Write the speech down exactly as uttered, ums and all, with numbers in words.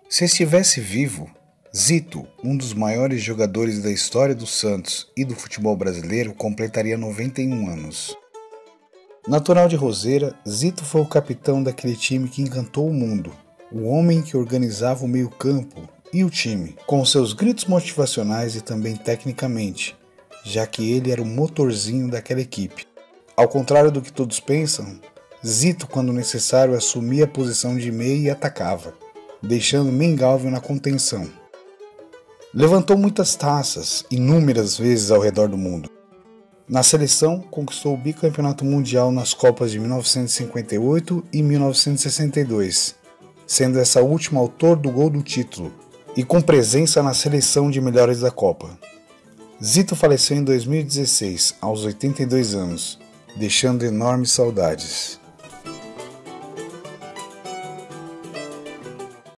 Se estivesse vivo, Zito, um dos maiores jogadores da história do Santos e do futebol brasileiro, completaria noventa e um anos. Natural de Roseira, Zito foi o capitão daquele time que encantou o mundo, o homem que organizava o meio-campo e o time, com seus gritos motivacionais e também tecnicamente, já que ele era o motorzinho daquela equipe. Ao contrário do que todos pensam, Zito, quando necessário, assumia a posição de meia e atacava, deixando Mengalvio na contenção. Levantou muitas taças, inúmeras vezes ao redor do mundo. Na seleção, conquistou o bicampeonato mundial nas Copas de mil novecentos e cinquenta e oito e mil novecentos e sessenta e dois, sendo essa última autor do gol do título, e com presença na seleção de melhores da Copa. Zito faleceu em dois mil e dezesseis, aos oitenta e dois anos, deixando enormes saudades.